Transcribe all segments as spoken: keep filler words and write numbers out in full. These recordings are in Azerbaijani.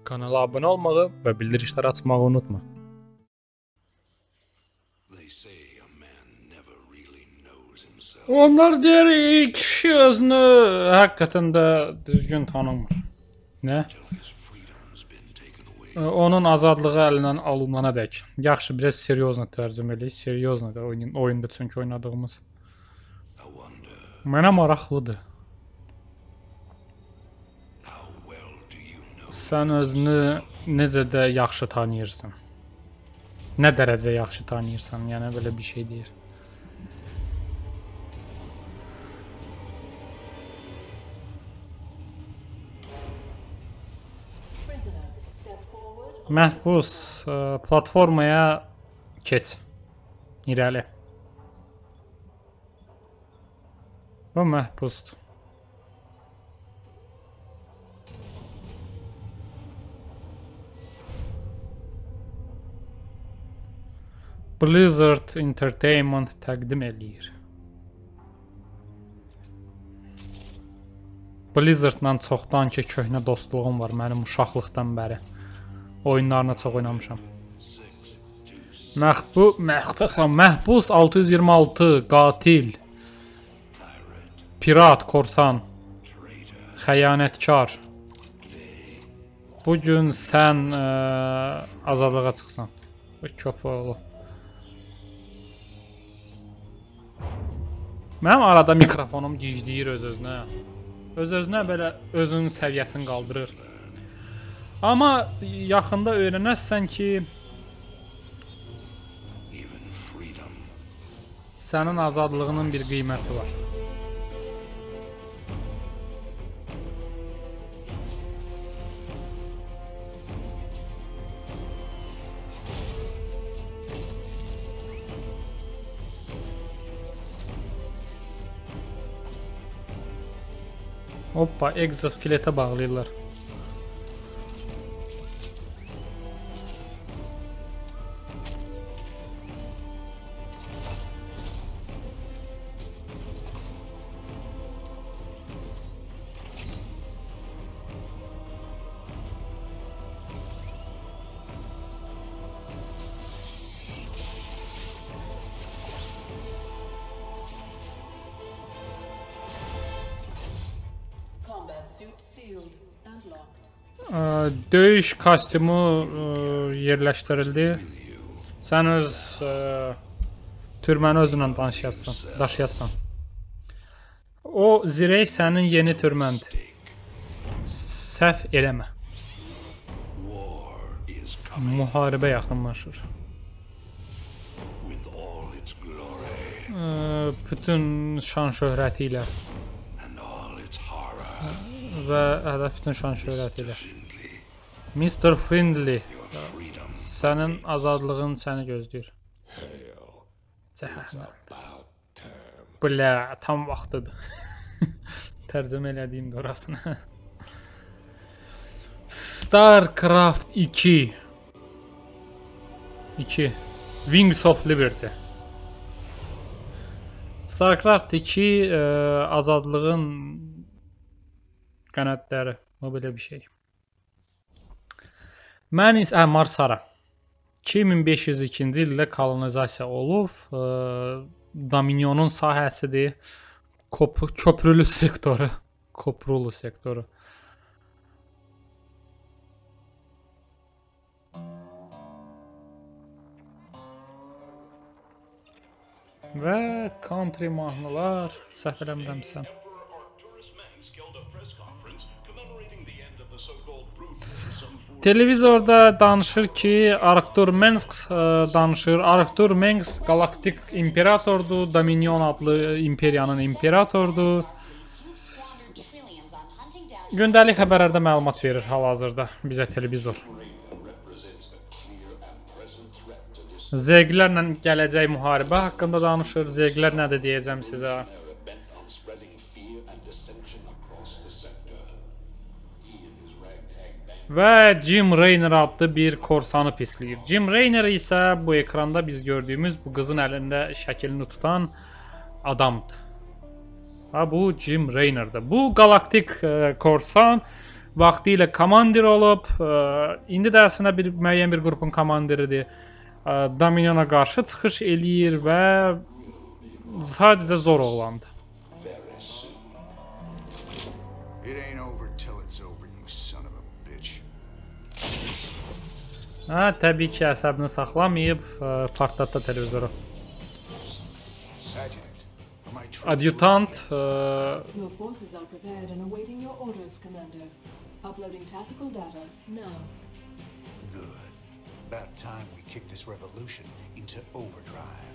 Kanala abunə olmağı və bildirişləri açmağı unutma. Onlar deyir, kişi özünü həqiqətən də düzgün tanımır. Nə? Onun azadlığı əlindən alınana dək. Yaxşı, biraz seriozna tərcümə eləyik. Seriozna da oyun, oyunda çünki oynadığımız. Mənə maraqlıdır. Sən özünü necə də yaxşı tanıyırsan. Nə dərəcə yaxşı tanıyırsan, yəni belə bir şey deyir. Məhbus, platformaya keç. İrəli. Bu məhbusdur. Blizzard Entertainment təqdim eləyir. Blizzardla çoxdan ki köhnə dostluğum var mənim uşaqlıqdan bəri. Oyunlarına çox oynamışam. Məhbu, məhbus, məhbus altı yüz iyirmi altı, qatil, pirat, korsan, xəyanətkar. Bugün sən ə, azadlığa çıxsan. Bu köpəoğlu. Mənim arada mikrofonum gicləyir öz-özünə. Öz-özünə belə özünün səviyyəsini qaldırır. Amma yaxında öyrənəsən ki, sənin azadlığının bir qiyməti var. Hoppa, egzoskeletə bağlayırlar. Döyüş kostyumu yerləşdirildi. Sən öz türməni özünlə daşıyasın. O zirək sənin yeni türməndir. Səhv eləmə. Müharibə yaxınlaşır. Bütün şan şöhrəti ilə və hədəf bütün şan şöhrəti ilə. mister Friendly, sənin azadlığın səni gözləyir. Cəhənnəm. Bilə, tam vaxtıdır. Tərcümə elədiyim də orasını. Starcraft iki. iki. Wings of Liberty. Starcraft iki e, azadlığın qanadları. O belə bir şey. Mən isə Marsara. iki min beş yüz ikinci ildə kolonizasiya olub. E, Dominionun sahəsidir. Kop köprülü sektoru. Koprulu sektoru. Və country mahnılar, səhv eləmirəmsən. Televizorda danışır ki, Arthur Mensk danışır. Arthur Mensk galaktik imperatordur, Dominion adlı imperiyanın imperatordur. Gündəlik xəbərlərdə məlumat verir hal-hazırda bizə televizor. Zerglərlə gələcək müharibə haqqında danışır. Zerglər nədir deyəcəm sizə. Və Jim Raynor adlı bir korsanı pisləyir. Jim Raynor isə bu ekranda biz gördüyümüz bu qızın əlində şəklini tutan adamdır. Ha, bu Jim Raynor'dır. Bu galaktik e, korsan vaxtilə komandir olub, ə, indi də əslində bir müəyyən bir qrupun komandiridir. Ə, Dominiona qarşı çıxış eləyir və sadəcə zor oğlandır. Hə, təbii ki, əsəbini saxlamayıb, ə, partlatdı televizoru. Adjutant, ə, Your forces are prepared and awaiting your orders, Commander. Uploading tactical data now. Good. About time we kick this revolution into overdrive.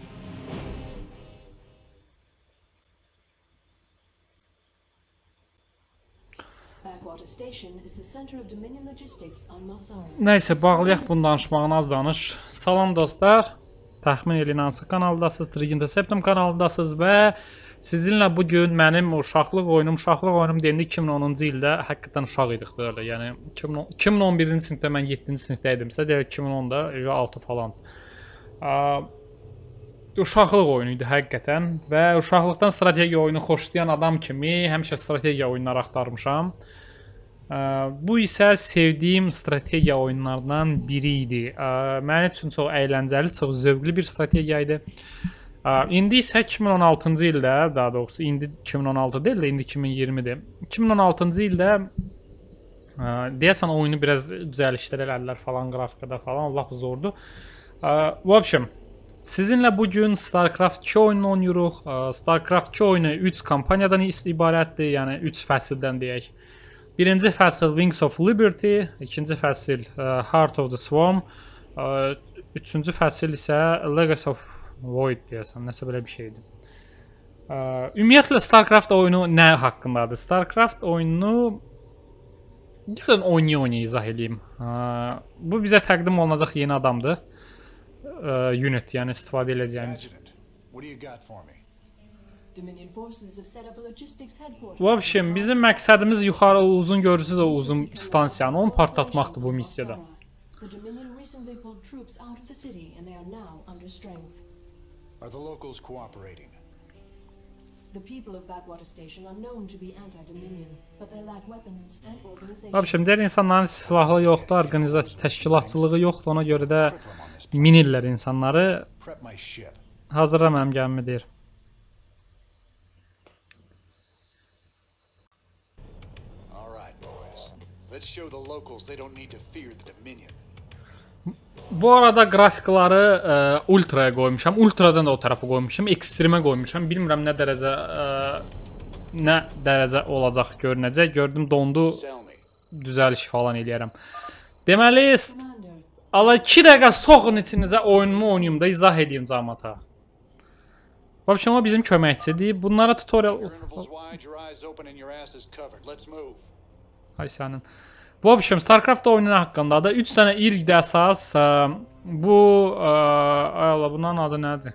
Backwater Station is the center of Dominion logistics on Masara. nəysə, bağlayaq bunu danışmağını az danış. Salam dostlar, təxmin edin hansı kanaldasınız, Trigin Septum kanalındasınız və sizinlə bugün mənim uşaqlıq oyunum, uşaqlıq oyunum deyəndə iki min onuncu ildə həqiqətən uşaq idik də öyle. Yəni iki min on birinci sinifdə mən yeddinci sinifdə idimsə, deyək iki min onda altı falan. Uşaqlıq oyunu idi həqiqətən və uşaqlıqdan strategiya oyunu xoşlayan adam kimi həmişə strategiya oyunları axtarmışam. Bu isə sevdiyim strategiya oyunlarından biri idi. Mənim üçün çox əyləncəli, çox zövqlü bir strategiya idi. İndi isə iki min on altıncı ildə, daha doğrusu indi iki min on altı deyil də, indi iki min iyirmidir. iki min on altıncı ildə deyəsən oyunu biraz düzəlişlər elədilər falan, qrafikada falan, Allah zordur. Bu общем, sizinlə bugün StarCraft iki oyununu oynayırıq. StarCraft iki oyunu üç kampaniyadan ibarətdir, yəni üç fəsildən deyək. Birinci fəsil Wings of Liberty, ikinci fəsil Heart of the Swarm, üçüncü fəsil isə Legacy of Void deyəsən, nəsə belə bir şeydir. Ümumiyyətlə StarCraft oyunu nə haqqındadır? StarCraft oyununu gəlin oynaya-oynaya izah edeyim. Bu bizə təqdim olunacaq yeni adamdır. Unit, yəni istifadə edəcəyimiz. Bu общем, bizim məqsədimiz yuxarı uzun görürsüz o uzun stansiyanı, onu partlatmaqdır bu missiyada. Are the locals cooperating? The people of Backwater Station are known to be anti-Dominion, but they lack weapons and organization. Abi deyir insanların silahlı yoxdur, orqanizasiya təşkilatçılığı yoxdur, ona görə də minirlər insanları. Hazırla mənim gəmimi deyir. Let's show the locals they don't need to fear the Dominion. Bu arada grafikları ə, ultraya qoymuşam. Ultradan da o tərəfə qoymuşam. Ekstremə qoymuşam. Bilmirəm nə dərəcə ə, nə dərəcə olacaq, görünəcək. Gördüm dondu. Düzəliş falan eləyərəm. Deməli, ala iki dəqiqə soxun içinizə oyunumu oynayım da izah edeyim cəmaata. Vəbşəm o bizim köməkçidir. Bunlara tutorial... Ay sənin. Bu общем StarCraft oyunu haqqında da üç dənə irqdə əsas. Bu ay Allah, bunun adı nədir?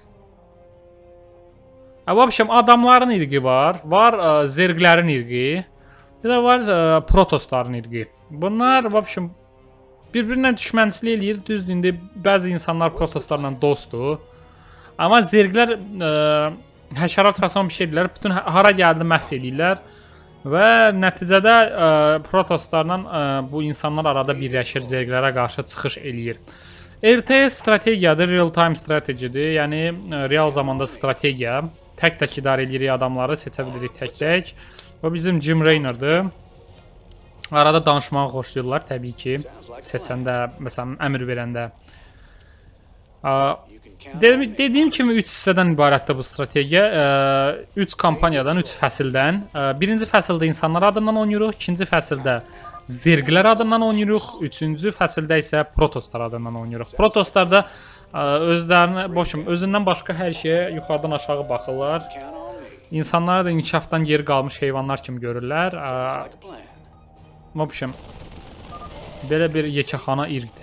Bu общем adamların irqi var, var zerglərin irqi, bir də var protosların irqi. Bunlar bu общем bir-birinə düşmənçilik eləyir. Düzdür, indi bəzi insanlar protoslarla dostdur. Amma zerglər həşərat fəson bir şeydirlər. Bütün hara gəldi məhv eləyirlər. Və nəticədə ə, protoslarla ə, bu insanlar arada birləşir, zerglərə qarşı çıxış eləyir. R T S strategiyadır, real time strategidir. Yəni ə, real zamanda strategiya. Tək-tək idarə edirik adamları, seçə bilirik tək-tək. Bu bizim Jim Raynor'dır. Arada danışmağı xoşlayırlar təbii ki. Seçəndə, məsələn, əmr verəndə. Ə, Dedim, dediyim kimi üç hissədən ibarətdir bu strategiya. üç kampaniyadan, üç fəsildən. Birinci fəsildə insanlar adından oynayırıq, ikinci fəsildə zerglər adından oynayırıq, üçüncü fəsildə isə protoslar adından oynayırıq. Protoslar da özlərini, boşum, özündən başqa hər şeyə yuxarıdan aşağı baxırlar. İnsanlar da inkişafdan geri qalmış heyvanlar kimi görürlər. Boşum, belə bir yekəxana irqdir.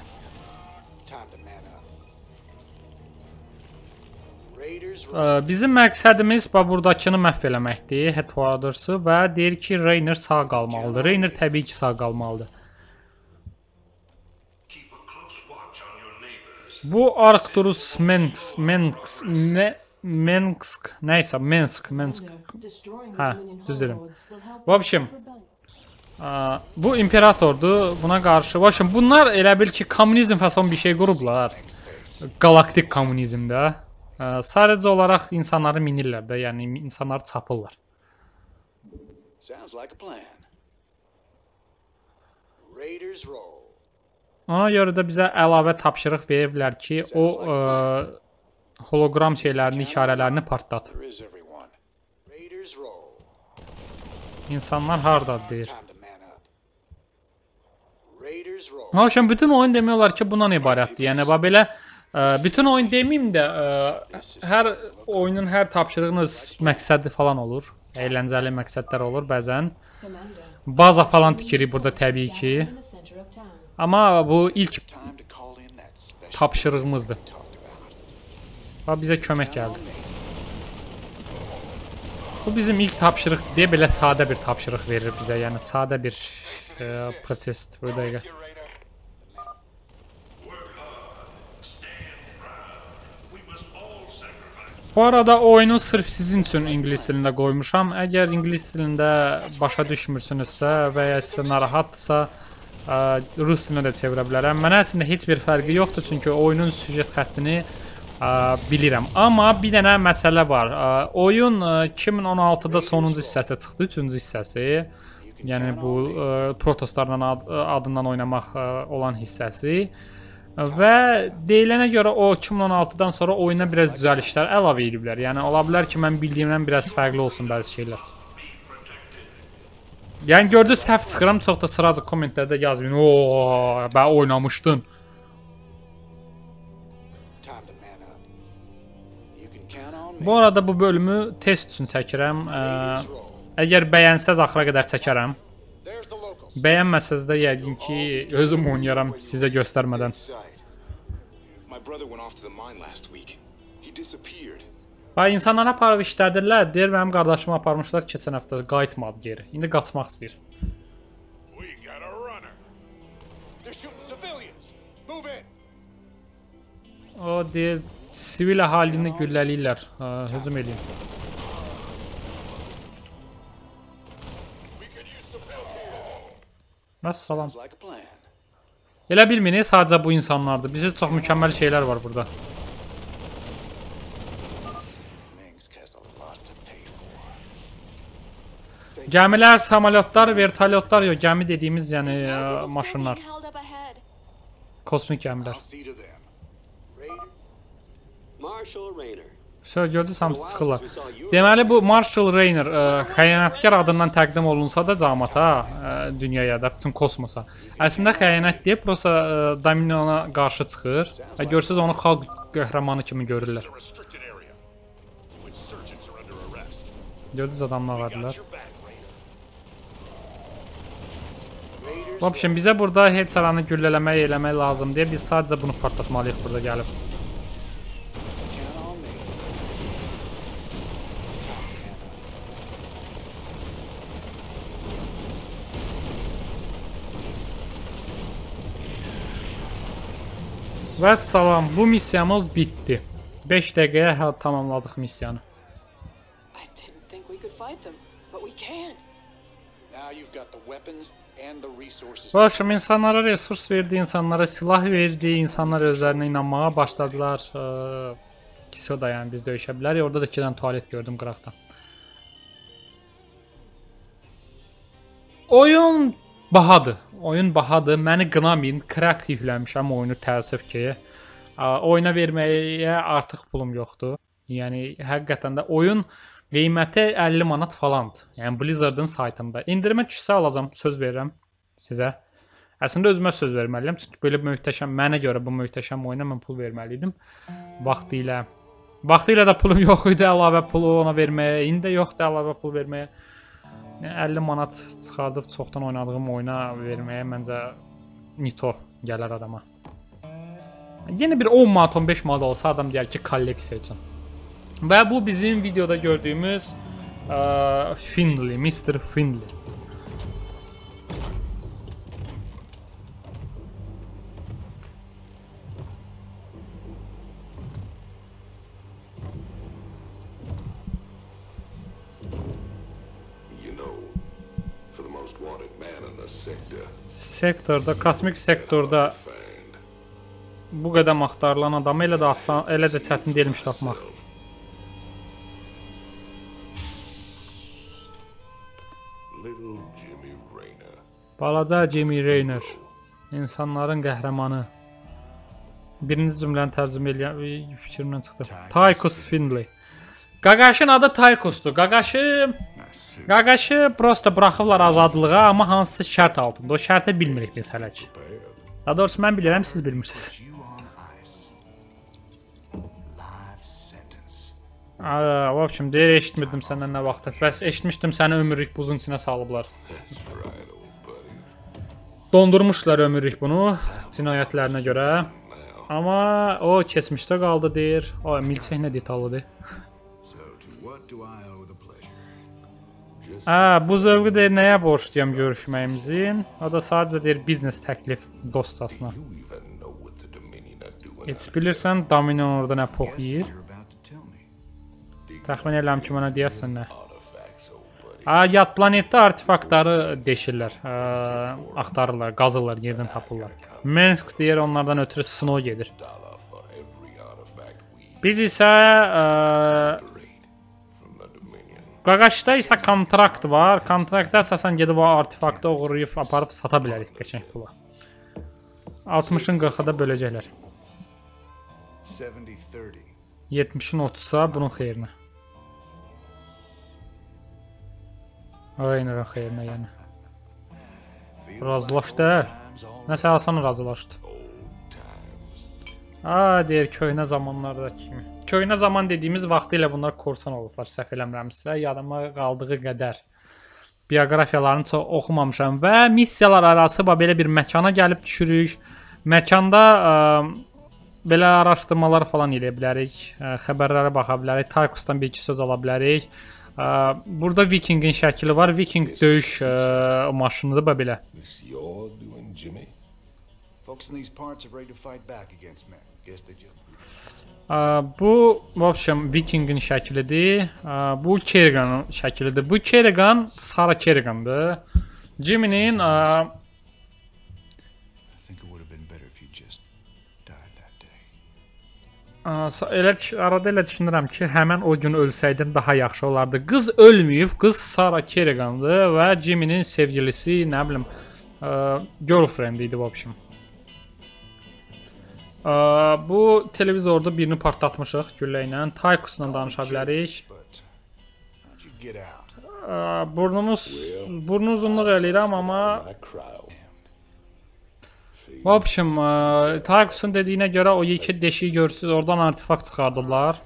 Bizim məqsədimiz buradakını məhv eləməkdir, Headquarters'ı, və deyir ki, Raynor sağ qalmalıdır. Raynor təbii ki, sağ qalmalıdır. Bu Arcturus Mensk, Mensk, ne, Mensk, nəysə, Mensk, Mensk. Hə, düz dedim. Bu общем, Aa, bu imperatordur. Buna qarşı. Başım bunlar elə bil ki, kommunizm fason bir şey qurublar. Galaktik kommunizmdə. Aa, sadəcə olaraq insanları minirlər də, yəni insanları çapırlar. Sounds like a plan. Raiders roll. Ona görə də bizə əlavə tapşırıq veriblər ki, o ə, hologram şeylərini, işarələrini partlat. There is everyone. Raiders roll. İnsanlar hardadır deyir. Time to man up. Raiders roll. Məşəm bütün oyun demək olar ki, bundan ibarətdir. Yəni bax belə ə, bütün oyun deməyim də, ə, hər oyunun hər tapşırığınız məqsədi falan olur. Əyləncəli məqsədlər olur bəzən. Commander, Baza falan tikirik burada təbii ki. in the center of town. Amma bu ilk Time to call in that special tapşırığımızdır. talked about. Bax bizə kömək gəldi. Bu bizim ilk tapşırıq deyə belə sadə bir tapşırıq verir bizə. Yəni sadə bir ə, prosesdir bu dəqiqə. Bu arada oyunu sırf sizin üçün ingilis dilində qoymuşam. Əgər ingilis dilində başa düşmürsünüzsə və ya sizə narahatdırsa, ə, rus dilinə də çevirə bilərəm. Mənə əslində heç bir fərqi yoxdur, çünki oyunun süjet xəttini ə, bilirəm. Amma bir dənə məsələ var. Ə, oyun ə, iki min on altıda sonuncu hissəsi çıxdı, üçüncü hissəsi. Yəni bu ə, Protoslarla ad, adından oynamaq ə, olan hissəsi. Və deyilənə görə o iki min on altıdan sonra oyuna biraz düzəlişlər əlavə ediblər. Yəni ola bilər ki, mən bildiyimdən biraz fərqli olsun bəzi şeylər. Yəni gördünüz səhv çıxıram, çox da sıracı kommentlərdə yazmayın. Oo, bə oynamışdın. Time to man up. You can count on me. Bu arada bu bölümü test üçün çəkirəm. Ə, əgər bəyənsəz axıra qədər çəkərəm. There's the locals. Bəyənməsəz də yəqin ki, özüm oynayaram sizə göstərmədən. My brother went off to the mine last week. He disappeared. Və insanlara aparıb işlədirlər. Deyir, mənim qardaşımı aparmışlar keçən həftə, qayıtmadı geri. İndi qaçmaq istəyir. We got a runner. They're shooting civilians. Move in. O deyir, sivil əhalini gülləliyirlər. Hə, hücum edin. Məssalam. Sounds like a plan. Elə bilməyin, sadəcə bu insanlardır. Bizə çox mükəmməl şeylər var burada. Minsk has a lot to pay for. Gəmilər, samolyotlar, vertolyotlar, yox, gəmi dediyimiz, yəni ə, maşınlar. Kosmik gəmilər. I'll see to them. Raider. Marshall Rayner. Şöyle gördünüz, hamısı çıxırlar. Deməli bu Marshall Rayner ə, xəyanətkar adından təqdim olunsa da cəmaata, ə, dünyaya da, bütün kosmosa. Əslində xəyanət deyib, prosta ə, Dominiona qarşı çıxır və görürsüz onu xalq qəhrəmanı kimi görürlər. A restricted area. Insurgents are under arrest. Gördünüz adamlar vardılar. Your back, Raider. Bu option bizə burada heç saranı güllələmək, eləmək lazım deyə biz sadəcə bunu partlatmalıyıq burada gəlib. Count on me. Və salam, bu missiyamız bitdi. beş dəqiqəyə hə, tamamladıq missiyanı. I didn't think we could fight them, but we can. Now you've got the weapons and the resources. Bu akşam insanlara resurs verdi, insanlara silah verdi, insanlar özlərinə inanmağa başladılar. Kiso da yəni biz döyüşə bilərik. Orada da iki dənə tualet gördüm qıraqdan. Oyun bahadır. Oyun bahadır. Məni qınamayın. Crack yükləmişəm oyunu təəssüf ki. Oyuna verməyə artıq pulum yoxdur. Yəni həqiqətən də oyun qiyməti əlli manat falandır. Yəni Blizzard'ın saytında. İndirmə düşsə alacağam, söz verirəm sizə. Əslində özümə söz verməliyəm. Çünki belə möhtəşəm, mənə görə bu möhtəşəm oyuna mən pul verməliydim. Vaxtilə. Vaxtilə də pulum yox idi əlavə pulu ona verməyə. İndi də yoxdur əlavə pul verməyə. Yəni əlli manat çıxardıb çoxdan oynadığım oyuna verməyə məncə nito gələr adama. Yeni bir on manat, on beş manat olsa adam deyər ki, kolleksiya üçün. Və bu bizim videoda gördüyümüz ə, Findley, mister Findley. You know, for the most wanted man in Sektorda, kosmik sektorda bu qədər axtarılan adamı elə də asan, elə də çətin deyilmiş tapmaq. Little Jimmy Rayner. Balaca Jimmy Rayner, insanların qəhrəmanı. Birinci cümləni tərcümə eləyən fikrimdən çıxdı. Tychus Findlay. Qaqaşın adı Tychus'dur. Qaqaşı Qaqaşı prosta buraxıblar azadlığa, amma hansısa şərt altında. O şərti bilmirik biz hələ ki. Daha doğrusu mən bilirəm, siz bilmirsiniz. Aa, v общем, deyir, eşitmirdim səndən nə vaxt. Bəs eşitmişdim səni ömürlük buzun içinə salıblar. Dondurmuşlar ömürlük bunu cinayətlərinə görə. Amma o keçmişdə qaldı deyir. O milçək nə detallıdır. Hə, bu zövqü deyir, nəyə borçluyam görüşməyimizin. O da sadəcə deyir, biznes təklif dostcasına. Heç bilirsən, Dominion orada nə pox yiyir? Təxmin edirəm ki, mənə deyəsən nə? Hə, yad planetdə artefaktları deşirlər, ə, axtarırlar, qazırlar, yerdən tapırlar. Mensk deyir, onlardan ötürü snow gedir. Biz isə ə, Qaqaşda isə kontrakt var. Kontraktda əsasən gedib o artefaktı oğurlayıb aparıb sata bilərik qəşəng pula. altmışın qırxına böləcəklər. yetmişin otuza bunun xeyrinə. Rayner'ın xeyrinə yəni. Razılaşdı. Nəsə asan razılaşdı. Aa, deyir, köhnə zamanlarda kimi. Köhnə zaman dediyimiz vaxtı ilə bunlar korsan olublar, səhv eləmirəmsə. Yadıma qaldığı qədər bioqrafiyalarını çox oxumamışam və missiyalar arası belə bir məkana gəlib düşürük. Məkanda ə, belə araşdırmalar falan eləyə bilərik, ə, xəbərlərə baxa bilərik, Tychus'dan bir iki söz ala bilərik. Ə, burada Vikingin şəkili var, Viking döyüş ə, maşınıdır bu belə. Bu, v общем, Vikingin şəklidir. Bu Kerrigan'ın şəklidir. Bu Kerrigan Sarah Kerrigan'dır. Jimmy'nin elə arada elə düşünürəm ki, həmən o gün ölsəydin daha yaxşı olardı. Qız ölməyib, qız Sarah Kerrigan'dır və Jimmy'nin sevgilisi, nə bilim, girlfriend idi, v общем. Bu televizorda birini partlatmışıq güllə ilə. Tychus'la danışa bilərik. Burnumuz, burnu uzunluq eləyirəm, amma v общем, Tychus'un dediyinə görə o iki deşiyi görürsünüz, oradan artefakt çıxardıblar.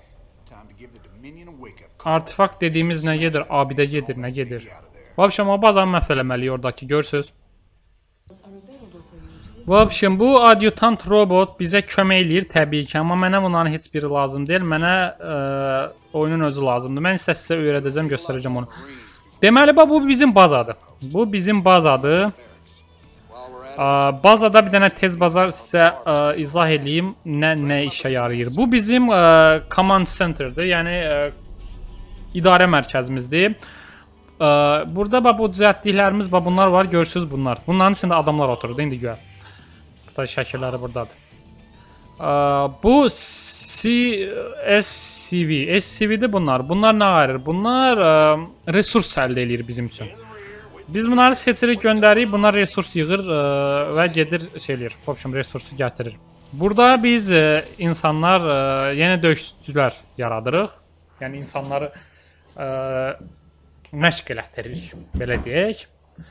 Artefakt dediyimiz nə gedir? Abidə gedir, nə gedir? V общем, o bazanı məhv eləməliyik oradakı, görürsünüz. V общем, bu adjutant robot bizə kömək eləyir təbii ki, amma mənə bunların heç biri lazım deyil. Mənə ə, oyunun özü lazımdır. Mən isə sizə öyrədəcəm, göstərəcəm onu. Deməli, bu bizim bazadır. Bu bizim bazadır. Ə, bazada bir dənə tez bazar sizə ə, izah edeyim nə, nə işə yarayır. Bu bizim ə, command center'dır, yəni ə, idarə mərkəzimizdir. Ə, burada bax, bu düzəltdiklərimiz bax, bunlar var, görürsünüz bunlar. Bunların içində adamlar oturur, indi gör. Şəkilləri buradadır. Bu S C V, S C V'dir bunlar. Bunlar nə ayırır? Bunlar resurs əldə edir bizim üçün. Biz bunları seçirik, göndəririk. Bunlar resurs yığır və gedir şey eləyir. V общем, resursu gətirir. Burada biz insanlar, yenə döyüşçülər yaradırıq. Yəni insanları məşq elətdiririk, belə deyək.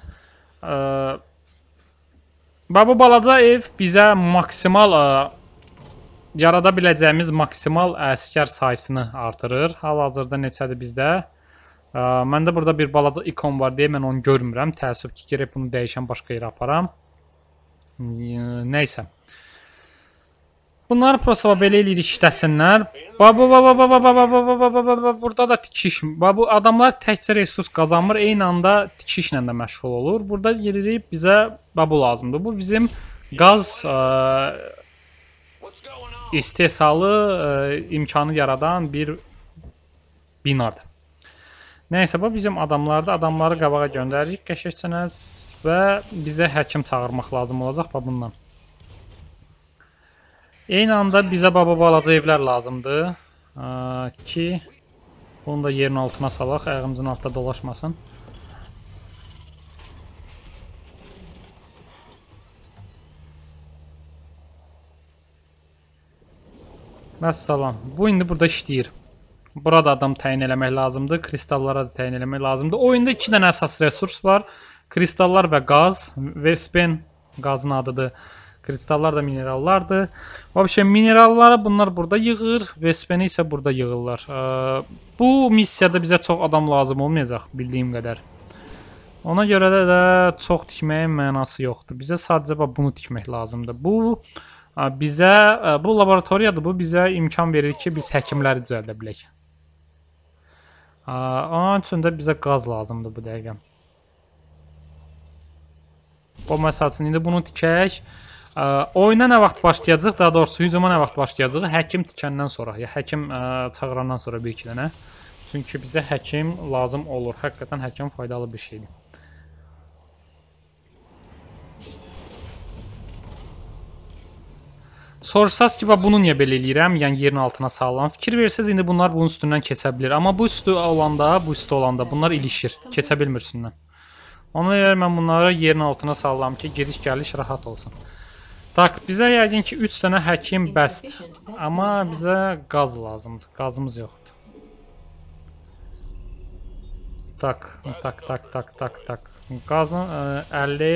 Və bu balaca ev bizə maksimal ə, yarada biləcəyimiz maksimal əsgər sayısını artırır. Hal-hazırda neçədir bizdə? Ə, məndə burada bir balaca ikon var deyə mən onu görmürəm. Təəssüf ki, gerək bunu dəyişən başqa yerə aparam. Nəysə. Bunları prosta belə eləyirik, işləsinlər. Burada da tikiş. Bu adamlar təkcə resurs qazanmır, eyni anda tikişlə də məşğul olur. Burada yeriyib bizə bu lazımdır. Bu bizim qaz ə, istehsalı ə, imkanı yaradan bir binadır. Nəysə, bu bizim adamlardır. Adamları qabağa göndəririk. Qəşəngcə və bizə həkim çağırmaq lazım olacaq bax bundan. Eyni anda bizə baba balaca evlər lazımdır ki, bunu da yerin altına salaq, ayağımızın altında dolaşmasın. Vəssalam. Bu indi burada işləyir. Burada adam təyin eləmək lazımdır. Kristallara da təyin eləmək lazımdır. Oyunda iki dənə əsas resurs var. Kristallar və qaz. Vespen qazın adıdır. Kristallar da minerallardır. Vəbşə mineralları bunlar burada yığır. Vespeni isə burada yığırlar. Bu missiyada bizə çox adam lazım olmayacaq bildiyim qədər. Ona görə də, də çox tikməyin mənası yoxdur. Bizə sadəcə bunu tikmək lazımdır. Bu bizə, bu laboratoriyadır, bu bizə imkan verir ki, biz həkimləri düzəldə bilək. Onun üçün də bizə qaz lazımdır bu dəqiqə. O məsəl üçün, indi bunu tikək. Oyuna nə vaxt başlayacaq, daha doğrusu hücuma nə vaxt başlayacaq? Həkim tikəndən sonra, ya həkim çağırandan sonra bir iki dənə. Çünki bizə həkim lazım olur. Həqiqətən həkim faydalı bir şeydir. Sorsaz ki, bunu niyə belə eləyirəm? Yəni yerin altına salıram. Fikir versəz, indi bunlar bunun üstündən keçə bilir. Amma bu üstü olanda, bu üstü olanda bunlar ilişir. Keçə bilmir üstündən. Ona görə mən bunları yerin altına salıram ki, gediş-gəliş rahat olsun. Tak, bizə yəqin ki, üç dənə həkim bəsdir. Amma bizə qaz lazımdır. Qazımız yoxdur. Tak, tak, tak, tak, tak, tak. Qazın əlli...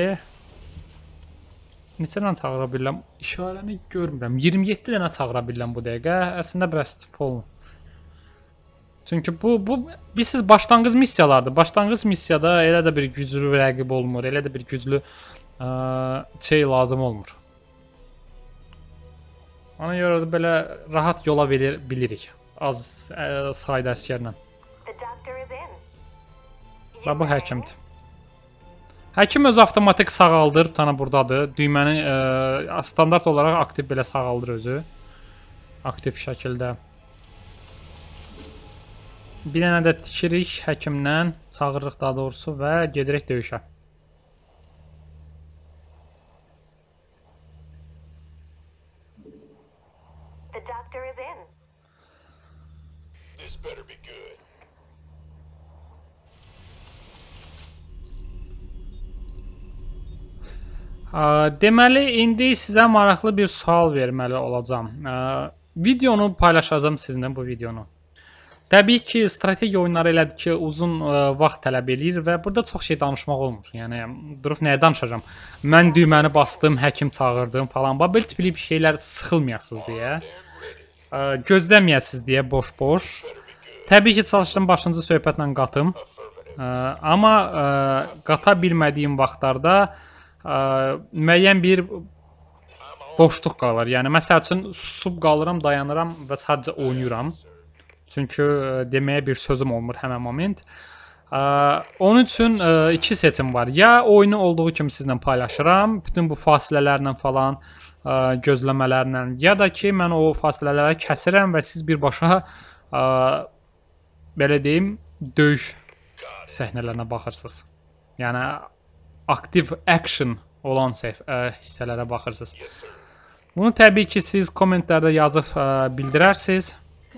Neçə dənə çağıra bilirəm? İşarəni görmürəm. iyirmi yeddi dənə çağıra bilirəm bu dəqiqə. Əslində bəsdir, polun. Çünki bu, bu, bilirsiniz, başlanğıc missiyalardır. Başlanğıc missiyada elə də bir güclü rəqib olmur. Elə də bir güclü ə, şey lazım olmur. Ona görə də belə rahat yola verir, bilirik. Az ə, sayda əskərlə. Və bu həkimdir. Həkim öz avtomatik sağaldır, bir tane buradadır. Düyməni ə, standart olaraq aktiv belə sağaldır özü. Aktiv şəkildə. Bir dənə də tikirik həkimlə, çağırırıq daha doğrusu və gedirik döyüşə. Deməli, indi sizə maraqlı bir sual verməli olacağam. Videonu paylaşacağım sizinlə, bu videonu. Təbii ki, strategiya oyunları elədir ki, uzun vaxt tələb eləyir və burada çox şey danışmaq olmur. Yəni, durub nəyə danışacağam? Mən düyməni bastım, həkim çağırdım falan. Belə tipli bir şeylər sıxılmayasınız deyə. Gözləməyəsiniz deyə boş-boş. Təbii ki, çalışdım başınızı söhbətlə qatım. Amma qata bilmədiyim vaxtlarda müəyyən bir boşluq qalır. Yəni, məsəl üçün, susub qalıram, dayanıram və sadəcə oynayıram. Çünki deməyə bir sözüm olmur həmən moment. Onun üçün iki seçim var. Ya oyunu olduğu kimi sizlə paylaşıram, bütün bu fasilələrlə falan, gözləmələrlə, ya da ki, mən o fasilələri kəsirəm və siz birbaşa, belə deyim, döyüş səhnələrinə baxırsınız. Yəni, aktiv action olan hissələrə baxırsınız. Bunu təbii ki, siz kommentlərdə yazıb bildirərsiniz.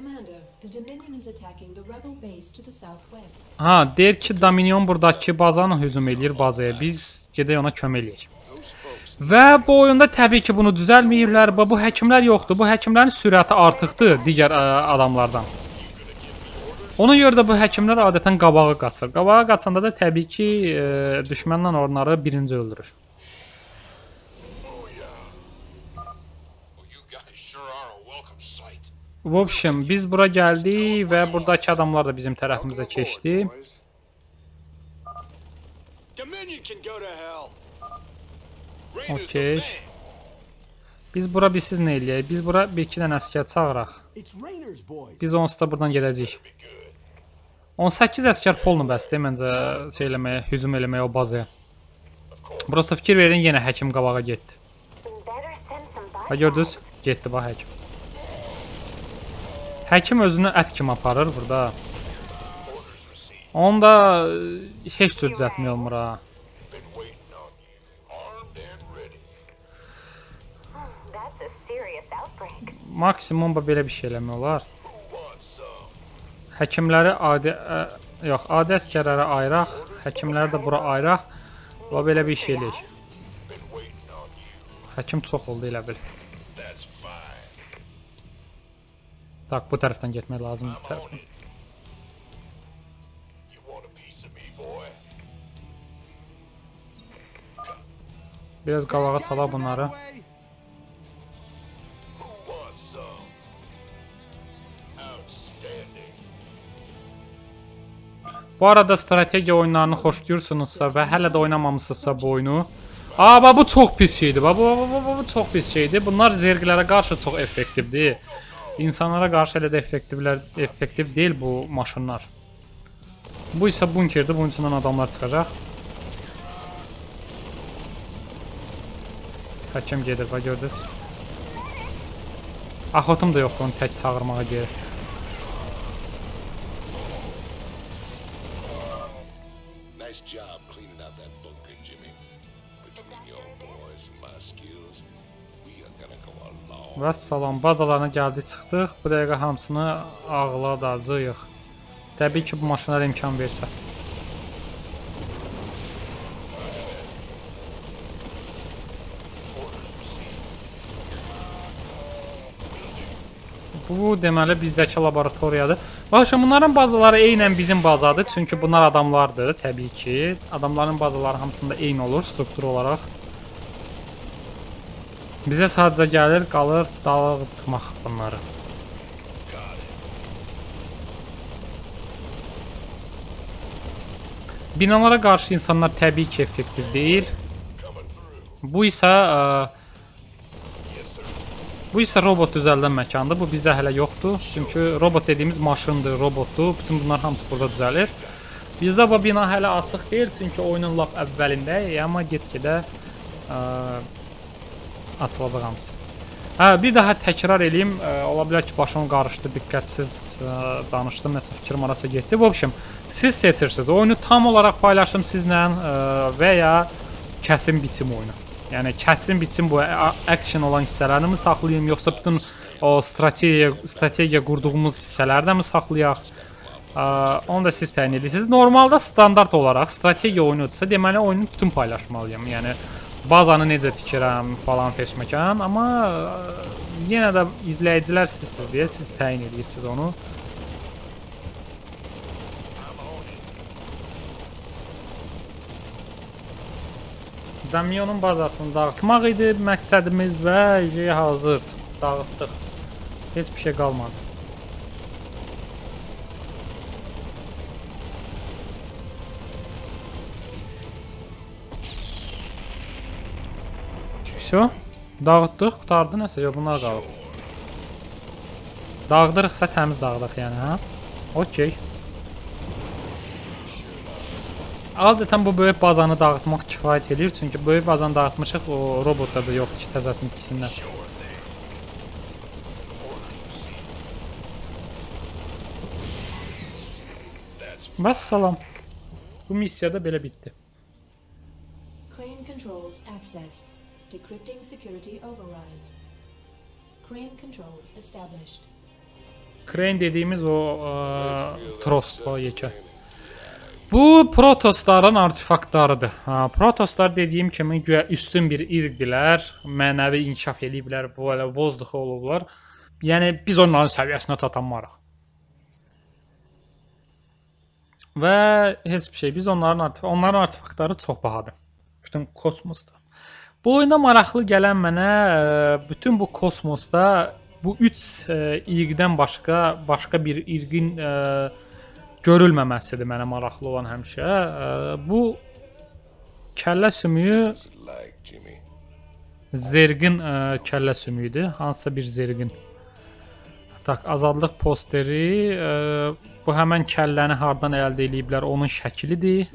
Ha, deyir ki, Dominion buradakı bazanı hücum edir bazaya. Biz gedək ona kömək eləyək. Və bu oyunda təbii ki, bunu düzəlməyiblər. Bu həkimlər yoxdur. Bu həkimlərin sürəti artıqdır digər adamlardan. Ona görə də bu həkimlər adətən qabağa qaçır. Qabağa qaçanda da təbii ki, düşmənlə onları birinci öldürür. В общем, biz bura gəldik və buradakı adamlar da bizim tərəfimizə keçdi. Okey. Biz bura bilsiz nə eləyək? Biz bura bir iki dənə əskər çağıraq. Biz onsuz da buradan gedəcəyik. on səkkiz əskər polnu bəsdir məncə şey eləməyə, hücum eləməyə o bazaya. Burası fikir verin, yenə həkim qabağa getdi. Ha, gördünüz? Getdi bax həkim. Həkim özünü ət kimi aparır burada. Onu da heç cür düzəltmək olmur ha. maksimum belə bir şey eləmək olar. Həkimləri adi ə, yox, adi əsgərlərə ayıraq, həkimləri də bura ayıraq və belə bir şey eləyək. Həkim çox oldu elə bil. Tak, bu tərəfdən getmək lazımdır, bu tərəfdən. Biraz qalağa salaq bunları. Bu arada strategiya oyunlarını xoşlayırsunuzsa və hələ də oynamamısınızsa bu oyunu. Aa, bu çox pis şeydir. Bu, bu, bu, bu çox pis şeydir. Bunlar zerglərə qarşı çox effektivdir. İnsanlara qarşı elə də effektivlər, effektiv deyil bu maşınlar. Bu isə bunkerdir. Bunun içindən adamlar çıxacaq. Həkim gedir, bax gördünüz. Axotum da yoxdur onu tək çağırmağa gedir. Nice job cleaning out that bunker, Jimmy. Between your boys and my skills, we are gonna go a long. Və salam, bazalarına gəldik, çıxdıq. Bu dəqiqə hamısını ağladacağıq. Təbii ki, bu maşınlara imkan versə. Bu deməli bizdəki laboratoriyadır. Baxın, bunların bazaları eynən bizim bazadır. Çünki bunlar adamlardır, təbii ki. Adamların bazaları hamısında eyni olur struktur olaraq. Bizə sadəcə gəlir, qalır dağıtmaq bunları. Binalara qarşı insanlar təbii ki, effektiv deyil. Bu isə ə, Bu isə robot düzəldən məkandır. Bu bizdə hələ yoxdur. Çünki robot dediyimiz maşındır, robotdur. Bütün bunlar hamısı burada düzəlir. Bizdə bu bina hələ açıq deyil. Çünki oyunun lap əvvəlindəyik. Amma get-gedə açılacaq hamısı. Hə, bir daha təkrar eləyim. Ə, ola bilər ki, başım qarışdı, diqqətsiz ə, danışdım. Nəsə fikrim arası getdi. Bu общем, siz seçirsiniz. Oyunu tam olaraq paylaşım sizlə ə, və ya kəsim biçim oyunu. Yəni kəsin biçim bu action olan hissələrini mi saxlayım, yoxsa bütün o strategiya strategiya qurduğumuz hissələri də mi saxlayaq? Ə, onu da siz təyin edirsiniz. Normalda standart olaraq strategiya oyunudursa, deməli oyunu bütün paylaşmalıyam. Yəni bazanı necə tikirəm falan feşməkan, amma ə, yenə də izləyicilər sizsiz deyə siz təyin edirsiniz onu. Damionun bazasını dağıtmaq idi məqsədimiz və şey hazır dağıtdıq. Heç bir şey qalmadı. Всё, dağıtdıq, qurtardı nəsə, yox bunlar qalıb. Dağıdırıqsa təmiz dağıdıq yəni, hə? Okey. Adətən bu böyük bazanı dağıtmaq kifayət edir. Çünki böyük bazanı dağıtmışıq, o robotlar da yoxdur ki, təzəsini tiksinlər. Bəs salam. Bu missiya da belə bitdi. Crane controls accessed. Decrypting security overrides. Crane control established. Crane dediyimiz o trost o yekə. Bu protosların artefaktlarıdır. Ha, protoslar dediyim kimi güya üstün bir irqdilər, mənəvi inkişaf ediblər, bu elə vozduxu olublar. Yəni biz onların səviyyəsinə çatanmarıq. Və heç bir şey, biz onların artef onların artefaktları çox bahadır. Bütün kosmosda. Bu oyunda maraqlı gələn mənə bütün bu kosmosda bu üç irqdən başqa başqa bir irqin görülməməsidir mənə maraqlı olan həmişə. Bu kəllə sümüyü zergin kəllə sümüyüdür. Hansısa bir zergin. Tak, azadlıq posteri. Bu həmən kəlləni hardan əldə ediblər, onun şəklidir.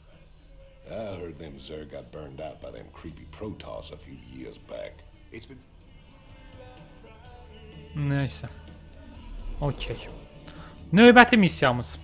Nəysə. Okey. Növbəti missiyamız.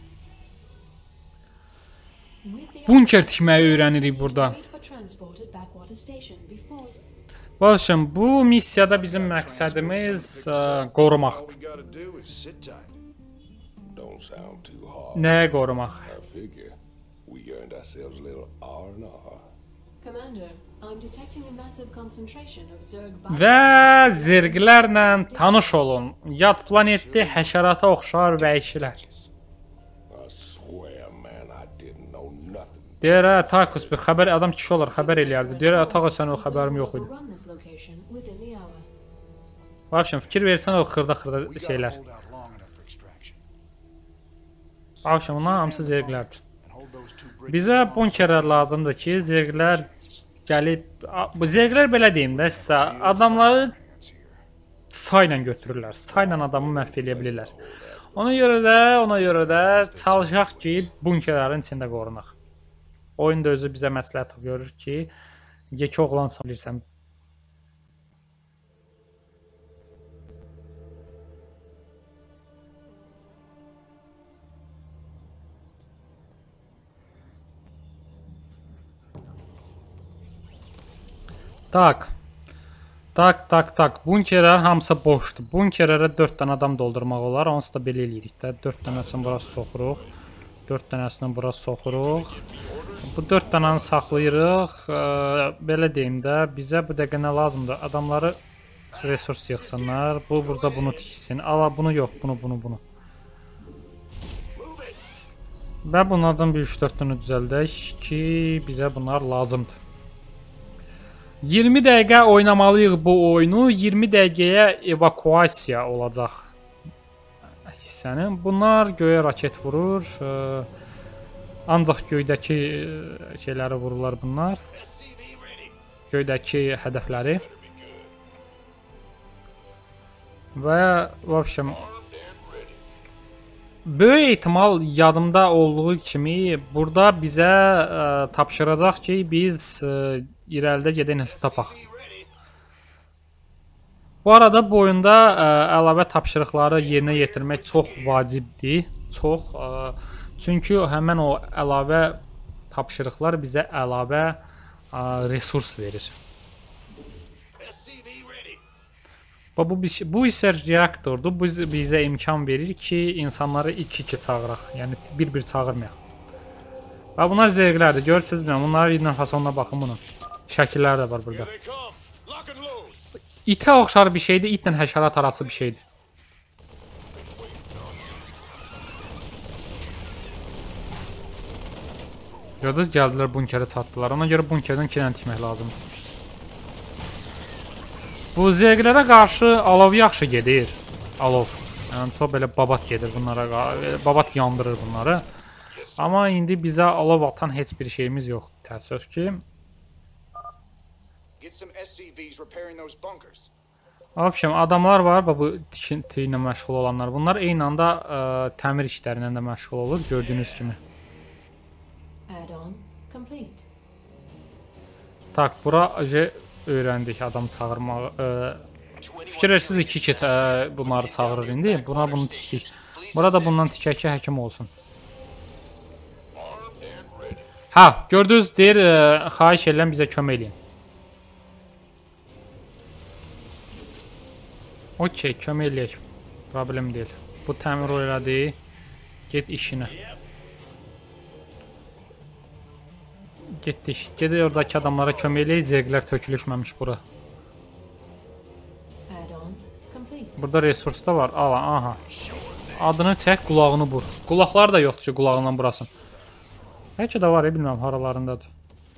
Bunker tikməyi öyrənirik burada. Başım, bu missiyada bizim məqsədimiz ə, qorumaqdır. we gotta do is sit tight. Don't sound too hard. Nəyə qorumaq? I figure we earned ourselves a little R and R. Commander, I'm detecting a massive concentration of Zerg Və zirqlərlə tanış olun. Yad planetdə həşərata oxşar vəhşilər. I swear, man, I didn't know nothing. Deyir, hə, Tarkus bir xəbər, adam kişi olar, xəbər eləyərdi. Deyir, Atağa sən o xəbərim yox idi. run this location within the hour. Başım, fikir versən o xırda-xırda We gotta şeylər. hold out long enough for extraction. Başım, bunlar hamısı zirqlərdir. And hold those two bridges Bizə bunkerlər lazımdır ki, zirqlər gəlib... A- Bu zirqlər belə deyim də sizə, adamları hands here. sayla götürürlər. Sayla adamı məhv eləyə bilirlər. Ona görə də, ona görə də çalışaq ki, bunkerlərin içində qorunaq. Oyun da özü bizə məsləhət görür ki, yekə oğlan bilirsən. Tak. Tak, tak, tak. Bunkerlər hamısı boşdur. Bunkerlərə dörd dənə adam doldurmaq olar. Onsuz da belə eləyirik də. dörd dənəsini bura soxuruq. dörd dənəsini bura soxuruq. Bu dörd dənəni saxlayırıq. Ee, belə deyim də, bizə bu dəqiqə nə lazımdır? Adamları resurs yığsınlar. Bu burada bunu tiksin. Ala bunu yox, bunu, bunu, bunu. Və bunlardan bir üç dörd dənə düzəldək ki, bizə bunlar lazımdır. iyirmi dəqiqə oynamalıyıq bu oyunu. iyirmi dəqiqəyə evakuasiya olacaq hissənin. Bunlar göyə raket vurur. Ee, ancaq göydəki şeyləri vururlar bunlar. Göydəki hədəfləri. Və vəbşəm böyük ehtimal yadımda olduğu kimi burada bizə ə, tapşıracaq ki, biz ə, irəlidə gedək nəsə tapaq. Bu arada bu oyunda ə, əlavə tapşırıqları yerinə yetirmək çox vacibdir. Çox ə, çünki həmin o əlavə tapşırıqlar bizə əlavə ə, resurs verir. Bu, bu, bu isə reaktordur. Bu bizə imkan verir ki, insanları iki iki çağıraq. Yəni bir-bir çağırmayaq. Və bunlar zirqlərdir. Görürsünüz mü? Bunların yerinə fasonuna baxın bunu. Şəkillər də var burada. İtə oxşar bir şeydir. İtlə həşərat arası bir şeydir. Gördünüz, gəldilər bunkerə çatdılar. Ona görə bunkerdən iki dənə tikmək lazımdır. Bu zirqlərə qarşı alov yaxşı gedir. Alov. Yəni çox belə babat gedir bunlara. Babat yandırır bunları. Amma indi bizə alov atan heç bir şeyimiz yoxdur. Təəssüf ki. Get some S C Vs repairing those bunkers. Afşam adamlar var, bu tikinti ilə məşğul olanlar. Bunlar eyni anda ə, təmir işlərindən də məşğul olur, gördüyünüz kimi. Add-on complete. Tak, bura öyrəndik adam çağırmağı. Fikirlərsiniz iki iki bunları çağırır indi. Buna bunu tikdik. Burada bundan tikək ki, həkim olsun. Ha, gördünüz, deyir, ə, xahiş edirəm bizə kömək eləyin. Okey, kömək eləyək. Problem deyil. Bu təmir elədi. Get işinə. Getdik. Gedək oradakı adamlara kömək eləyək. Zirqlər tökülüşməmiş bura. Add-on complete. Burada resurs da var. Ala, aha. Adını çək, qulağını vur. Qulaqlar da yoxdur ki, qulağından burasın. Bəlkə də var, ya, bilmirəm, haralarındadır.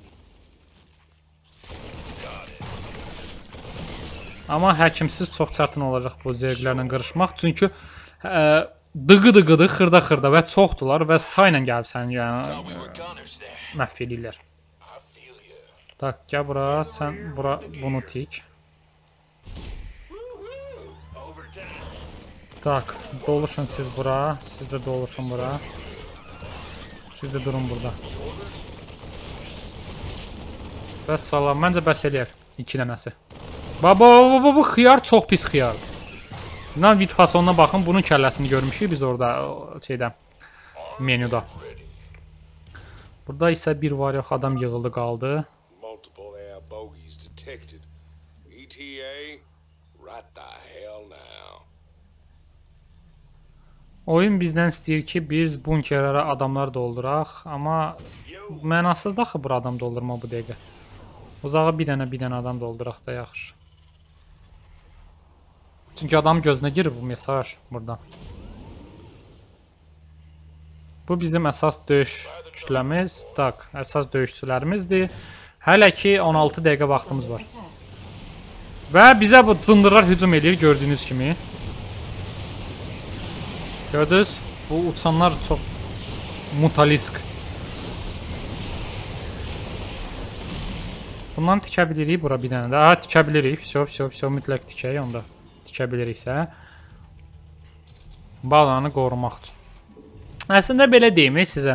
Amma həkimsiz çox çətin olacaq bu zirqlərlə qırışmaq. Çünki dığı-dıqıdır, xırda-xırda və çoxdular və sayla gəlib səni yəni, məhv edirlər. Tak, gəl bura, sən bura bunu tik. Tak, doluşun siz bura, siz də doluşun bura. Siz də durun burada. Bəs salam, məncə bəs eləyər iki dənəsi. Baba, baba, bu xiyar çox pis xiyardır. İnan vid fasonuna baxın, bunun kəlləsini görmüşük biz orada şeydə, menyuda. Burada isə bir var yox adam yığıldı qaldı. Multiple air bogeys detected. What the hell now? Oyun bizdən istəyir ki, biz bunkerlərə adamlar dolduraq, amma mənasız da axı bura adam doldurma bu dəqiqə. Uzağa bir dənə bir dənə adam dolduraq da yaxşı. Çünki adam gözünə girir bu mesaj buradan. Bu bizim əsas döyüş kütləmiz, tak, əsas döyüşçülərimizdir. Hələ ki on altı dəqiqə vaxtımız var. Və bizə bu cındırlar hücum edir gördüyünüz kimi. Gördünüz? Bu uçanlar çox mutalisk. Bundan tikə bilirik bura bir dənə də. Aha, tikə bilirik. Vəsə, vəsə, vəsə, mütləq tikək onda. Tikə biliriksə. Balanı qorumaq üçün. Əslində belə deyim sizə.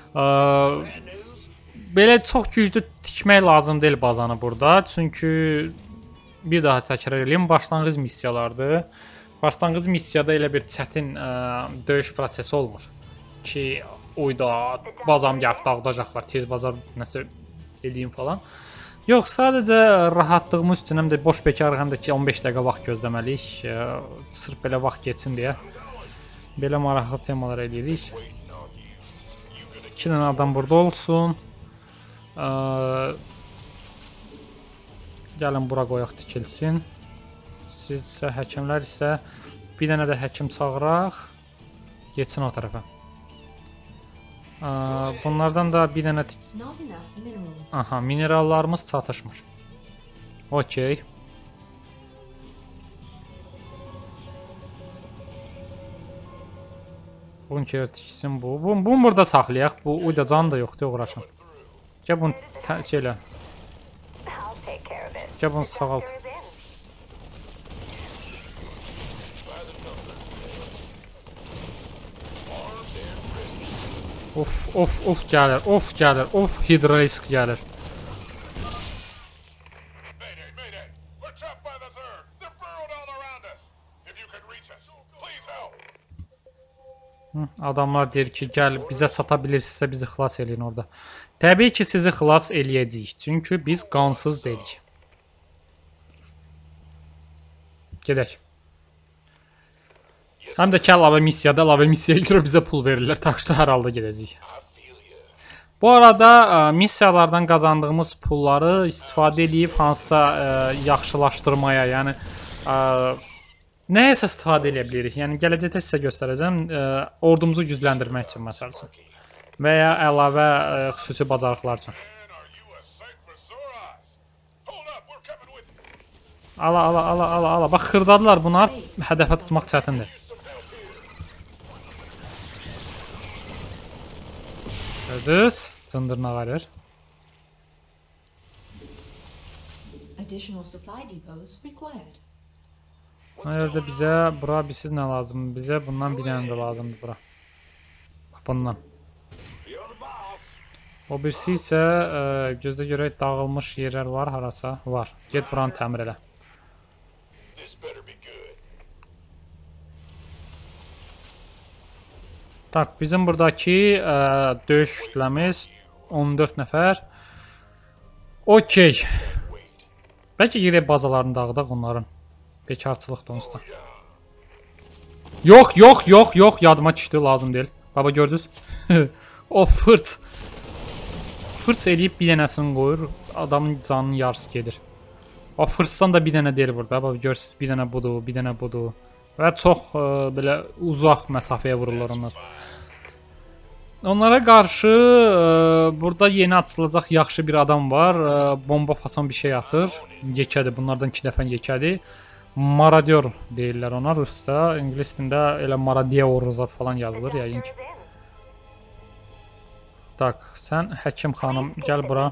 Belə çox güclü tikmək lazım deyil bazanı burada. Çünki bir daha təkrar edeyim, başlanğıc missiyalardır. Başlanğıc missiyada elə bir çətin ə, döyüş prosesi olmur ki, oyda bazam gəlib dağıdacaqlar, tez bazar nəsə eləyim falan. Yox, sadəcə rahatlığımız üçün həm də boş bekarıq, həm də ki on beş dəqiqə vaxt gözləməliyik. Ə, sırf belə vaxt geçsin deyə. Belə maraqlı temalar eləyirik. İki dənə adam burada olsun. Ə, gəlin bura qoyaq tikilsin. Siz isə həkimlər isə bir dənə də həkim çağıraq. Geçsin o tərəfə. Bunlardan da bir dənə... Aha, minerallarımız çatışmır. Okey. Bunker tiksin bu. Bunu, bunu burada saxlayaq. Bu uyda can da yoxdur, uğraşın. Gəl bunu şeylə. Gəl bunu sağalt. Of, of, of gəlir, of gəlir, of hidrolisk gəlir. Hı, adamlar deyir ki, gəl bizə çata bilirsinizsə bizi xilas eləyin orada. Təbii ki, sizi xilas eləyəcəyik. Çünki biz qansız deyilik. Gedək. Həm də ki, əlavə missiyada, əlavə missiyaya görə bizə pul verirlər. Takşda hər halda gedəcəyik. Bu arada ə, missiyalardan qazandığımız pulları istifadə edib hansısa ə, yaxşılaşdırmaya, yəni ə, nəyəsə istifadə edə bilirik. Yəni gələcəkdə sizə göstərəcəm, ə, ordumuzu gücləndirmək üçün məsəl üçün. Və ya əlavə ə, xüsusi bacarıqlar üçün. Ala, ala, ala, ala, ala. Bax, xırdadılar bunlar. Hədəfə tutmaq çətindir. Gördünüz? Cındırına verir. Nerede bizə bura bizsiz nə lazım? Bizə bundan bir dənə də lazımdır bura. Bundan. O birisi isə ə, gözdə görək dağılmış yerlər var harasa? Var. Get buranı təmir elə. Tak, bizim buradakı ə, döyüş kütləmiz on dörd nəfər. Okey. Bəlkə gedək bazalarını dağıdaq onların. Bekarçılıqdır onsuz da. Yox, yox, yox, yox, yadıma düşdü, lazım deyil. Baba gördünüz? O fırç. Fırç eləyib bir dənəsini qoyur, adamın canının yarısı gedir. O fırçdan da bir dənə deyil burada. Baba görürsünüz, bir dənə budur, bir dənə budur. Və çox ə, belə uzaq məsafəyə vururlar onlar. Onlara qarşı ə, burada yeni açılacaq yaxşı bir adam var. Ə, bomba fason bir şey atır. Yekədir, bunlardan iki dəfə yekədir. Maradior deyirlər ona rusca. İngilis dilində elə Maradior zat falan yazılır yəqin ki. Tak, sən həkim xanım gəl bura.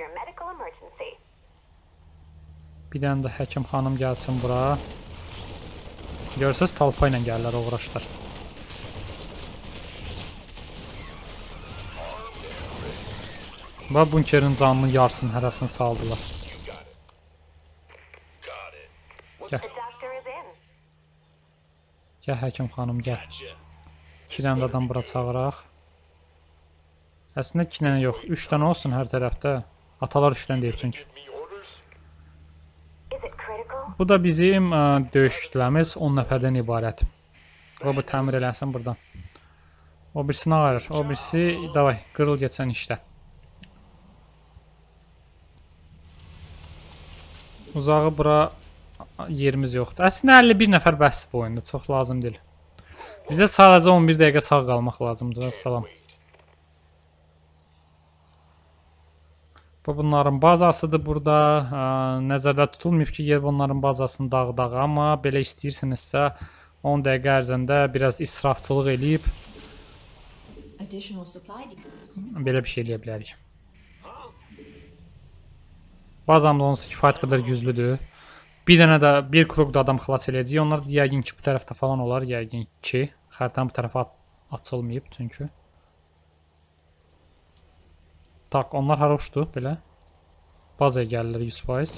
Bir dənə də həkim xanım gəlsin bura. Görürsünüz, talpa ilə gəlirlər, uğraşlar. Və bunkerin canını yarısını, hərəsini saldılar. Gəl. Gəl, həkim xanım, gəl. İki dənə adam bura çağıraq. Əslində iki dənə yox, üç dənə olsun hər tərəfdə. Atalar üç dənə deyib çünki. Bu da bizim ə, döyüş kütləmiz on nəfərdən ibarət. O bu təmir eləsin buradan. O birisi nə ayırır? O birisi davay qırıl geçsən işlə. Uzağı bura yerimiz yoxdur. Əslində əlli bir nəfər bəs bu oyunda. Çox lazım deyil. Bizə sadəcə on bir dəqiqə sağ qalmaq lazımdır. Salam. Bu bunların bazasıdır burada. Ə, nəzərdə tutulmayıb ki, yer bunların bazasını dağ-dağı, amma belə istəyirsinizsə on dəqiqə ərzində biraz israfçılıq eləyib belə bir şey eləyə bilərik. Bazamda onsuz kifayət qədər güclüdür. Bir dənə də bir kruqda adam xilas eləyəcək. Onlar yəqin ki, bu tərəfdə falan olar. Yəqin ki, xəritənin bu tərəfə açılmayıb çünki. Tak, onlar hara uçdu belə? Bazaya gəlirlər yüz faiz.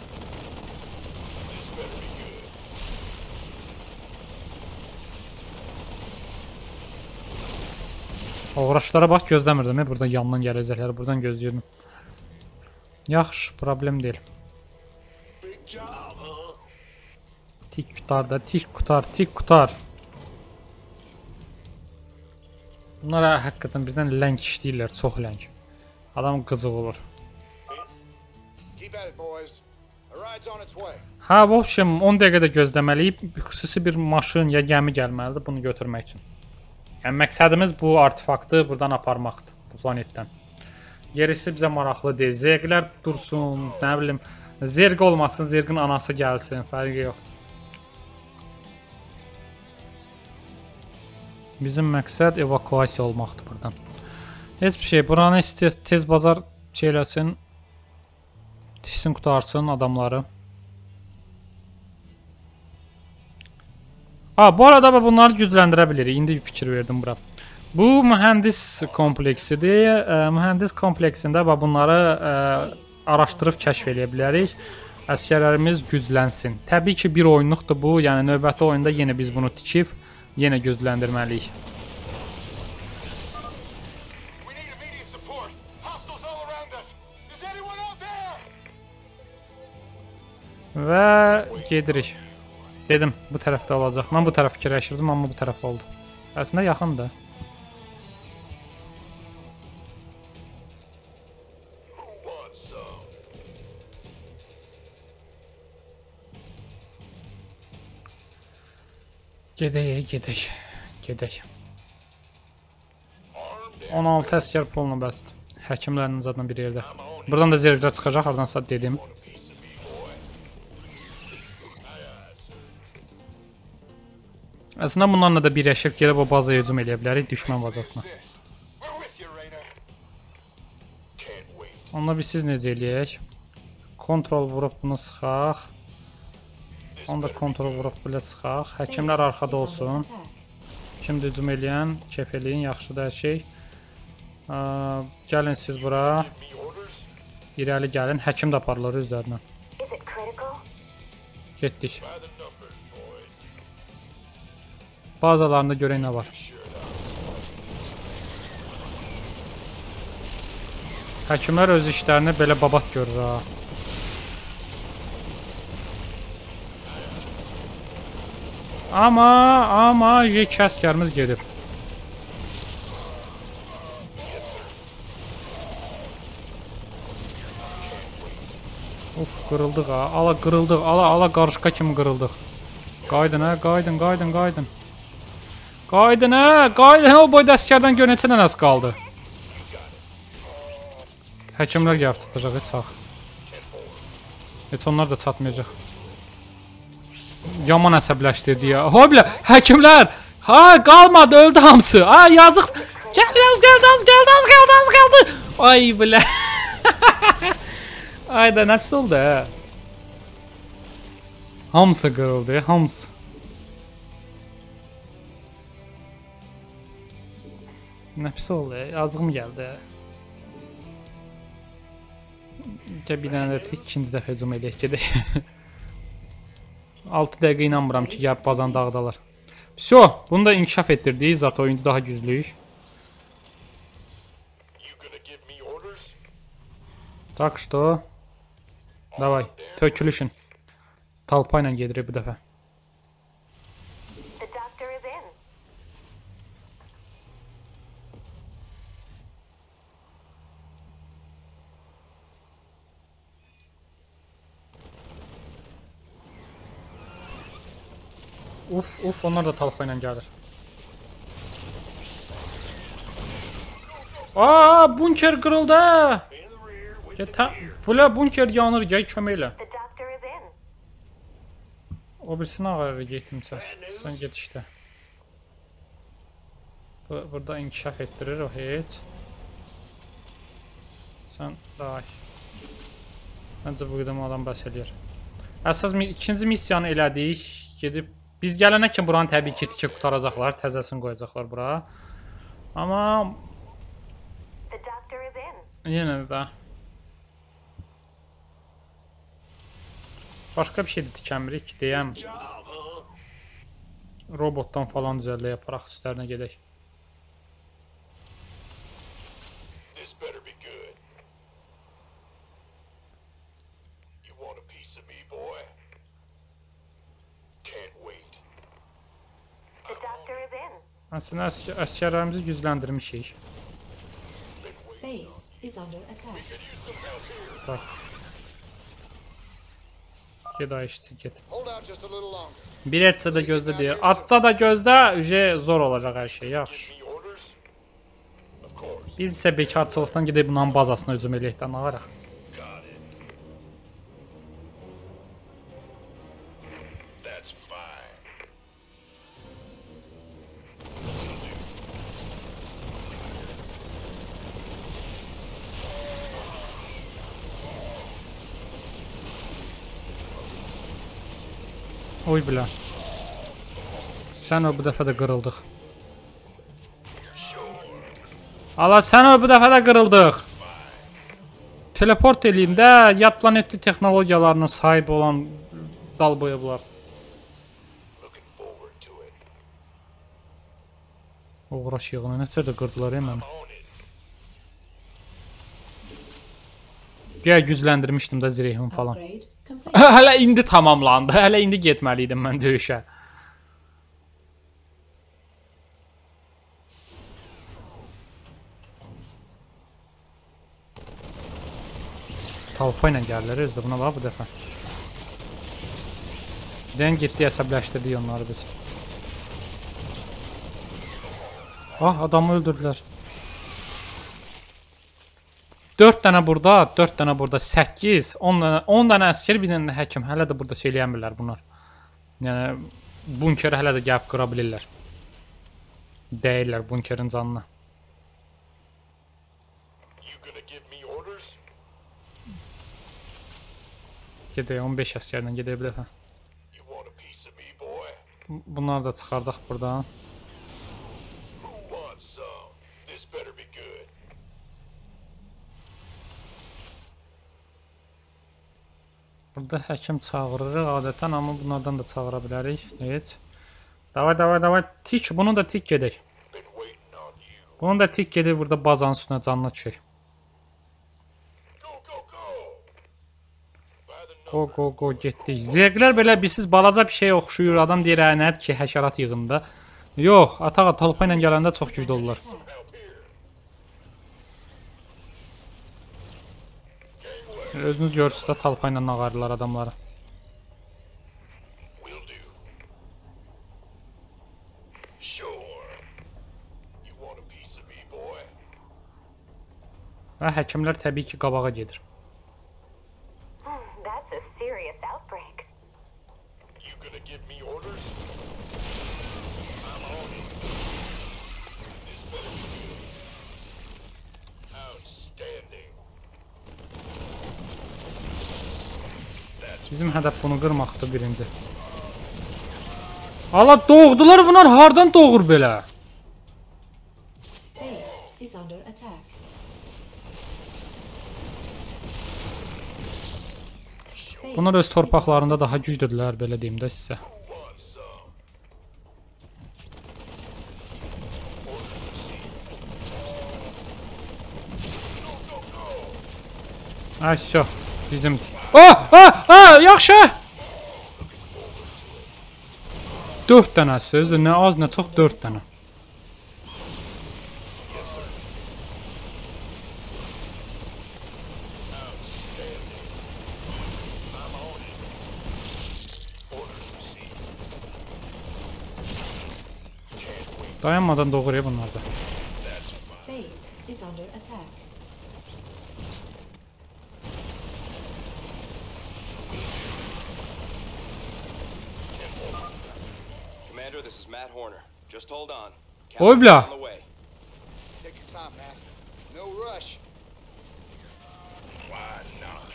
Uğraşlara bax, gözləmirdim. Buradan yandan gələcəklər, buradan gözləyirdim. Yaxşı, problem deyil. Tik qutar da, tik qutar, tik qutar. Bunlara həqiqətən birdən lənk işləyirlər, çox lənk. Adam qıcıq olur. Hə, bu общем on dəqiqədə gözləməliyik. Xüsusi bir maşın ya gəmi gəlməlidir bunu götürmək üçün. Yəni məqsədimiz bu artefaktı buradan aparmaqdır, bu planetdən. Gerisi bizə maraqlı deyil. Zerqlər dursun, nə bilim, zerq olmasın, zerqin anası gəlsin, fərqi yoxdur. Bizim məqsəd evakuasiya olmaqdır buradan. Heç bir şey, buranı tez, tez bazar şeyləsin, tiksin, qutarsın adamları. Ha, bu arada bunları gücləndirə bilirik. İndi fikir verdim bura. Bu mühəndis kompleksidir. E, mühəndis kompleksində bunları e, araşdırıb kəşf edə bilərik. Əskərlərimiz güclənsin. Təbii ki, bir oyunluqdur bu. Yəni növbəti oyunda yenə biz bunu tikib, yenə gücləndirməliyik. Və gedirik. Dedim, bu tərəfdə olacaq. Mən bu tərəf fikirləşirdim, amma bu tərəf oldu. Əslində yaxındır. Gedək, gedək, gedək. on altı əskər puluna bəsdir. Həkimlərin zaten bir yerdə. Buradan da zerqlər çıxacaq, hardansa dedim. Əslində bunlarla da birləşib gəlib o bazaya hücum eləyə bilərik, düşmən bazasına. Onunla biz siz necə eləyək? Kontrol vurub bunu sıxaq. Onu da kontrol vurub belə sıxaq. Həkimlər arxada olsun. Şimdi hücum eləyən, kef eləyin, yaxşıdır hər şey. Gəlin siz bura. İrəli gəlin, həkim də aparılır üzlərinə. Getdik. Bazalarında görək nə var. Həkimlər öz işlərini belə babat görür ha. Amma, amma yek əskərimiz gedib. Uf, qırıldıq ha. Ala qırıldıq, ala ala qarışqa kimi qırıldıq. Qaydın ha, qaydın, qaydın, qaydın. Qaydın hə, qaydın hə, o boyda əskərdən gör neçə dənə az qaldı. Həkimlər gəlib çatacaq, heç sağ. Heç onlar da çatmayacaq. Yaman əsəbləşdirdi ya. Hoy bilə, həkimlər! Ha, qalmadı, öldü hamısı. Ha, yazıq. Gəl, yaz, gəldi, az gəldi, az gəldi, az gəldi. Ay bilə. Ay da nəfs oldu hə. Hamısı qırıldı, hamısı. Nəfis oldu, yazığım gəldi. Gəl bir dənə də ikinci dəfə hücum eləyək, gedək. altı dəqiqə inanmıram ki, gəlib bazanı dağıdalar. Всё, bunu da inkişaf etdirdik, zaten oyunda daha güclüyük. Так что, давай, tökülüşün. Talpa ilə gedirik bu dəfə. The doctor is in. Uf, uf, onlar da talpa ilə gəlir. Aa, bunker qırıldı. Get, bula bunker yanır, gəl kömək elə. The doctor is in. O birisini ağarır getdimsə. Sən get işdə. Bu, burada inkişaf etdirir o heç. Sən daha. Məncə bu qədər adam bəs eləyir. Əsas ikinci missiyanı elədik. Gedib biz gələnə kimi buranı təbii ki tikib qutaracaqlar, təzəsini qoyacaqlar bura. Amma The doctor is in. yenə də başqa bir şey də tikəmirik deyəm. Robotdan falan düzəldə yaparaq üstlərinə gedək. This better be good. You want a piece of me, boy? Can't wait. The doctor is in. Aslında əsker, əskərlərimizi gücləndirmişik. Base is under attack. Bax. Get ayışdı, get. Hold out just a little longer. Bir etsə də gözlə deyir. Atsa da gözlə, ücə zor olacaq hər şey, yaxşı. Any orders? Of course. Biz isə bekarçılıqdan gedib bunların bazasına hücum eləyəkdən ağaraq. Got it. That's fine. Oy bilə. Sən o bu dəfə də qırıldıq. Ala sən o bu dəfə də qırıldıq. Teleport eləyim də, yad planetli texnologiyalarına sahib olan dalboya bunlar. Looking forward to it. Uğraş yığını nətər də qırdılar ya məni. On it. Gəl gücləndirmişdim də zirehimi falan. Upgrade complete. Hələ indi tamamlandı. Hələ indi getməliydim mən döyüşə. Talpa ilə gəlirlər özdə buna bax bu dəfə. Dən getdi əsəbləşdirdik onları biz. Ah, adamı öldürdülər. dörd dənə burada, dörd dənə burada, səkkiz, on dənə, on dənə əskər, bir dənə həkim. Hələ də burada söyləyəmirlər bunlar. Yəni bunkeri hələ də gəlib qıra bilirlər. Deyirlər bunkerin canına. You gonna give me orders? Gedək on beş əskərlə gedək bir dəfə. You want a piece of me, boy? Bunları da çıxardaq buradan. Who wants some? This better be good. Burada həkim çağırırıq adətən, amma bunlardan da çağıra bilərik. Heç. Davay, davay, davay. Tik, bunu da tik gedək. Been waiting on you. Bunu da tik gedək burada bazanın üstünə canına düşək. Go, go, go! By the Go, numbers. go, go getdik. Zerqlər belə birsiz balaca bir şey oxşuyur. Adam deyir, hə, nədir ki, həşərat yığında. Yox, atağa talpa ilə gələndə çox güclü olurlar. Help here. Özünüz görürsünüz də talpa ilə ağarırlar adamları. Will do. Sure. You want a piece of me, boy? Və həkimlər təbii ki, qabağa gedir. Hmm, that's a serious outbreak. You gonna give me orders? I'm on it. This better be good. Outstanding. That's Bizim hədəf bunu qırmaqdır birinci. Ala doğdular bunlar, hardan doğur belə? Base is under attack. Bunlar öz torpaqlarında daha güclüdürlər, belə deyim də sizə. want some. Ay, şo, bizimdir. Ah, ah, ah, yaxşı! dörd dənə sözdür, nə az nə çox dörd dənə. Dayanmadan doğruya bunlar da. Base is under attack. Commander, this is Matt Horner. Just hold on. Oy bla. On the way. Take your time, Matt. No rush. Why not?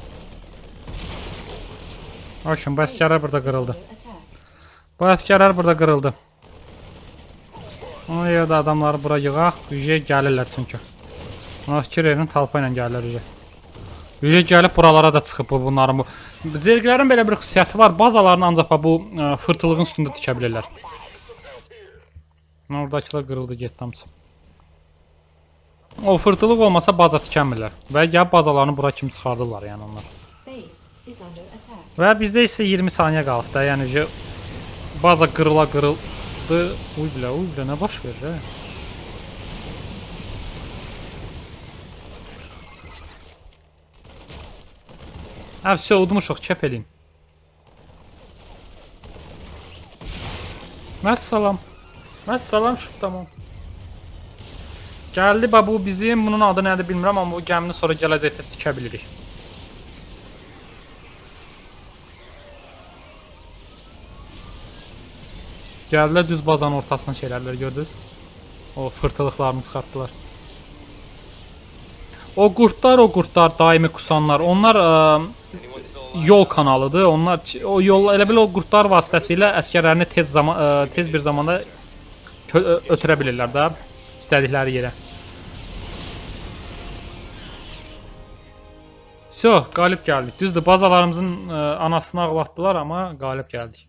Bakın bu əsgərlər burada qırıldı. Under attack. Bu əsgərlər burada qırıldı. Ona görə də adamları bura yığaq, ücə gəlirlər çünki. Ona fikir verin, talpa ilə gəlirlər ücə. Ücə gəlib buralara da çıxıb bu bunların bu. Zerglərin belə bir xüsusiyyəti var, bazalarını ancaq bu ə, fırtılığın üstündə tikə bilirlər. Oradakılar qırıldı, getdi hamısı. O fırtılıq olmasa baza tikənmirlər. Və gəlib bazalarını bura kimi çıxardırlar yəni onlar. Base is under attack. Və bizdə isə iyirmi saniyə qalıb da, yəni ücə baza qırıla qırıldı. Uy bilə, uy bilə, nə baş verir, hə? Hə, vəsə, udmuşuq, kəp eləyin. Məssalam. Məssalam, şub, tamam. Gəldi, bu bizim, bunun adı nədir bilmirəm, amma bu gəmini sonra gələcəkdə tikə bilirik. Gəldilər düz bazanın ortasına şeylərlər gördünüz. O fırtılıqlarını çıxartdılar. O qurtlar, o qurtlar, daimi kusanlar, onlar ə, yol kanalıdır. Onlar o yol elə bil o qurtlar vasitəsilə əsgərlərini tez zaman ə, tez bir zamanda ötürə bilirlər də istədikləri yerə. So, qalib gəldik. Düzdür, bazalarımızın ə, anasını ağlatdılar, amma qalib gəldik.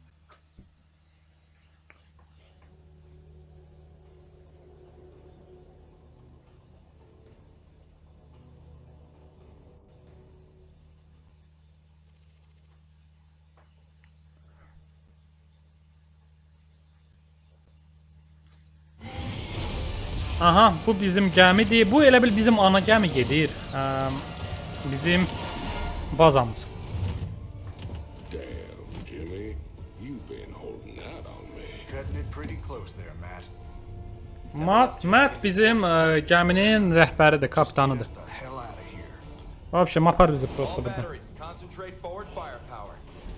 Aha, bu bizim gəmidir. Bu elə bil bizim ana gəmi gedir. Ə, bizim bazamız. Damn, Jimmy. You've been holding out on me. Cutting it pretty close there, Matt. Matt, Matt bizim ə, gəminin rəhbəridir, kapitanıdır. Get us the hell out of here. Vəbşəm, apar bizi prosto buradan. Batteries, concentrate forward firepower.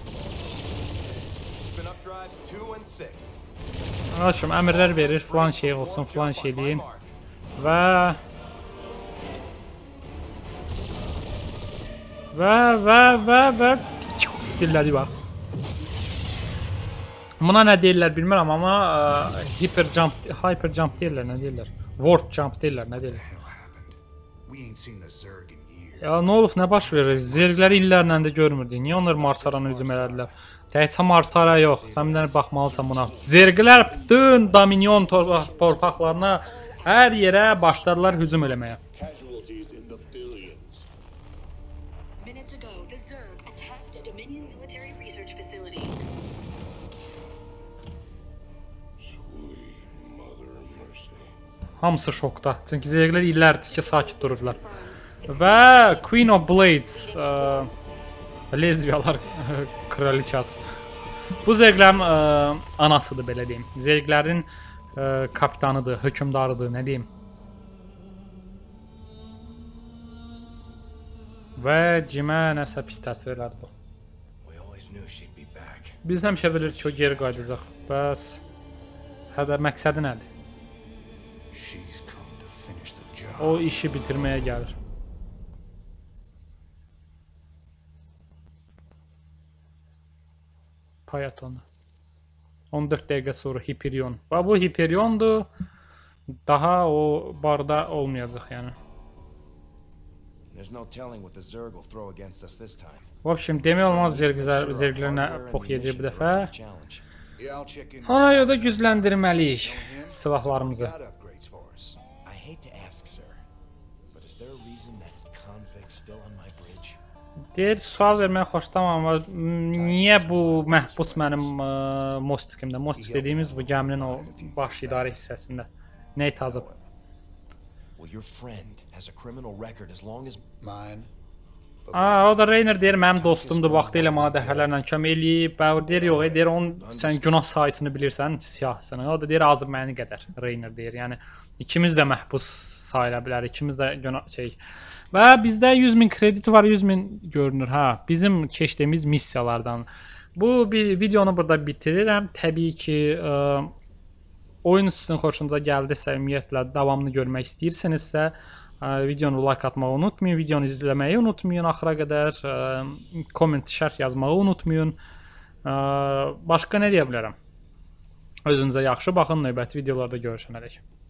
Spin up drives two and six. Vəbşəm, əmrlər verir, filan şey olsun, filan şey deyin. Və... Və, və, və, və... Dillədi bax. Buna nə deyirlər bilmirəm, amma ə, hyper jump, hyper jump deyirlər, nə deyirlər? Warp jump deyirlər, nə deyirlər? We ain't seen the Zerg in years. Ya nə olub, nə baş verir? Zergləri illərlə də görmürdük. Niyə onlar Marsaranı hücum elədilər? Təkcə Marsara yox, sən bir dənə baxmalısan buna. Zerglər bütün Dominion torpaqlarına, hər yerə başladılar hücum eləməyə. Casualties in the billions. Minutes ago, the Zerg attacked a Dominion military research facility. Sweet mother of mercy. Hamısı şokda. Çünki Zerglər illərdir ki, sakit dururlar. Və Queen of Blades, ə, lezbiyalar kraliçası. Bu Zerglərin ə, anasıdır, belə deyim. Zerglərin ə, kapitanıdır, hökmdarıdır, nə deyim. Və Cimə nəsə pis təsir elədi bu. Biz həmişə bilirik ki, o geri qayıdacaq. Bəs hədə məqsədi nədir? She's come to finish the job. O işi bitirməyə gəlir. Payatonu. on dörd dəqiqə sonra Hyperion. Və bu Hyperiondur. Daha o barda olmayacaq yəni. There's no telling what the Zerg will throw against us this time. Vəbşim, demək olmaz zerglərinə pox yiyəcək bu dəfə. Yeah, I'll check in. Ona görə də gücləndirməliyik silahlarımızı. Got upgrades for us. I hate to ask, sir, but is there a reason that convicts still on my bridge? Deyir, sual verməyi xoşlamam, amma niyə bu məhbus mənim mostikimdə? Mostik dediyimiz bu gəminin o baş idarə hissəsində. Nəyi tazıb? Well, your friend has a criminal record as long as Mine. Aa, o da Rainer deyir, mənim dostumdur, vaxtilə mənə dəfələrlə kömək eləyib. Bəvr deyir, yox, deyir, onun sən günah sayısını bilirsən, siyahısını. O da deyir, azıb məni qədər, Rainer deyir. Yəni, ikimiz də məhbus sayıla bilər, ikimiz də günah şey. Və bizdə yüz min kredit var, yüz min görünür, hə, bizim keçdiyimiz missiyalardan. Bu bir videonu burada bitirirəm. Təbii ki, ə, oyun sizin xoşunuza gəldisə, ümumiyyətlə davamını görmək istəyirsinizsə, ə, videonu like atmağı unutmayın, videonu izləməyi unutmayın axıra qədər, ə, komment, şərh yazmağı unutmayın. Ə, başqa nə deyə bilərəm? Özünüzə yaxşı baxın, növbəti videolarda görüşənədək.